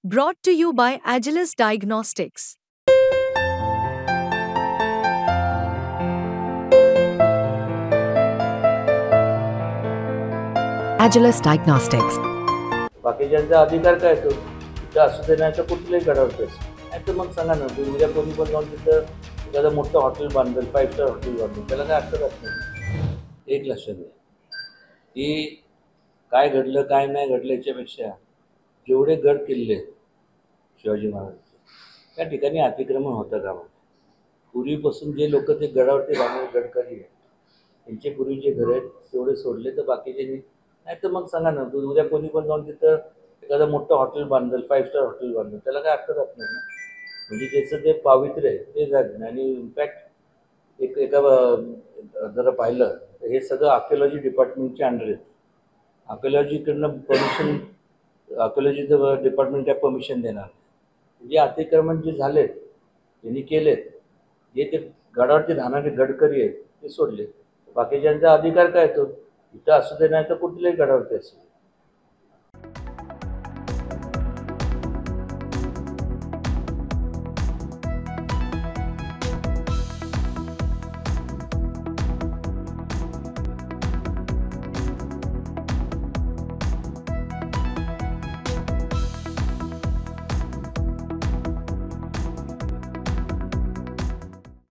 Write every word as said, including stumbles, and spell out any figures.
Brought to you by Agilus Diagnostics. Agilus Diagnostics. बाकीच्यांचा अधिकार काय तो तिथं असू दे नाही तर कुठल्याही गडावरती असो नाही तर मग सांगा ना तुम्ही उद्या कोणी पण जाऊन तिथं एखादं मोठं हॉटेल बांधेल फाईव्ह स्टार हॉटेल बांधेल त्याला काय अर्थ राहत नाही. एक लक्षात घ्या की काय घडलं काय नाही घडलं याच्यापेक्षा जेवढे गड किल्ले शिवाजी महाराजांचे त्या ठिकाणी अतिक्रमण होतं का पूर्वीपासून जे लोक ते गडावरती राहणारे गडकरी आहेत त्यांचे पूर्वीचे घर आहेत तेवढे सोडले तर बाकीचे नाही तर मग सांगा ना तू उद्या कोणी पण जाऊन तिथं एखादं मोठं हॉटेल बांधेल फाईव्ह स्टार हॉटेल बांधेल त्याला काय अर्थ राहत नाही ना. म्हणजे त्याचं ते पावित्र्य आहे ते जात नाही. आणि इनफॅक्ट एक एका जरा पाहिलं तर हे सगळं आर्किओलॉजी डिपार्टमेंटच्या अंडर येतं. आर्किओलॉजीकडनं परमिशन आर्किओलॉजी डिपार्टमेंट काय परमिशन देणार जे अतिक्रमण जे झालेत त्यांनी केलेत जे ते गडावरती राहणारे गडकरी आहेत ते सोडले बाकीच्यांचा अधिकार काय तो इथं असू दे नाही तर कुठल्याही गडावरती असेल.